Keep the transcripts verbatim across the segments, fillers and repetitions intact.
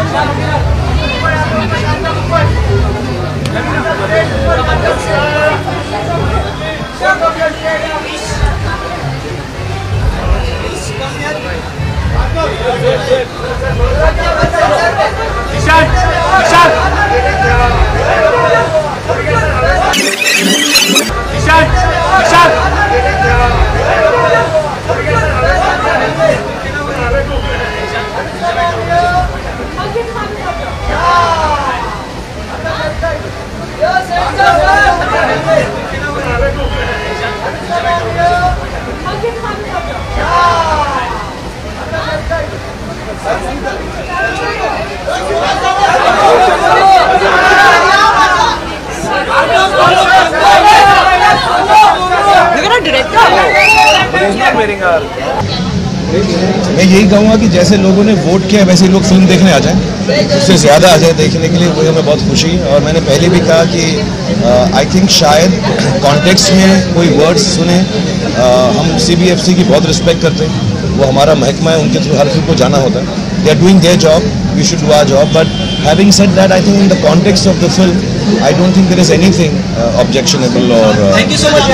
मैं यही कहूँगा कि जैसे लोगों ने वोट किया वैसे लोग फिल्म देखने आ जाएं, उससे ज़्यादा आ जाए देखने के लिए, वही हमें बहुत खुशी है। और मैंने पहले भी कहा कि आई थिंक शायद कॉन्टेक्स्ट में कोई वर्ड्स सुने। uh, हम सी बी एफ सी की बहुत रिस्पेक्ट करते हैं, वो हमारा महकमा है, उनके थ्रू हर फिल्म को जाना होता है। They are doing their job, we should do our job, but having said that I think in the context of the film I don't think there is anything objectionable. और thank you so much.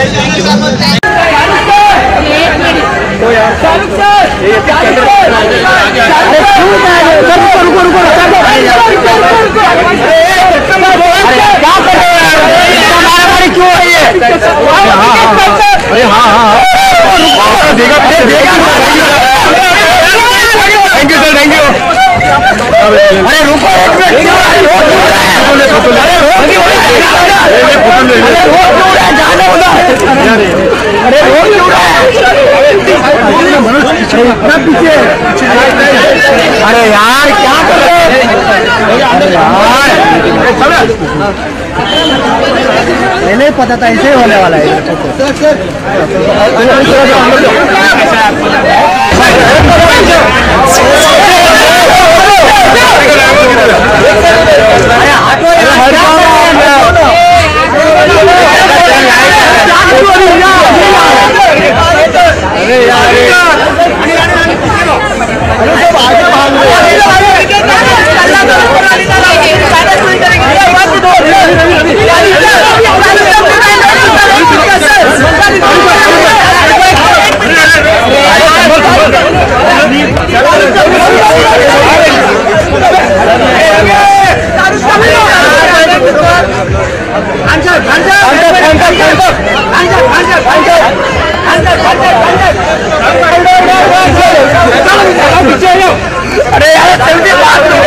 अरे हाँ हाँ देगा देगा thank you sir, thank you. अरे रुको एक minute, अरे रोड क्यों रहा है? पीछे अरे यार क्या कर रहे हैं यार, नहीं पता था ऐसे होने वाला है। अरे यार जल्दी बात करो,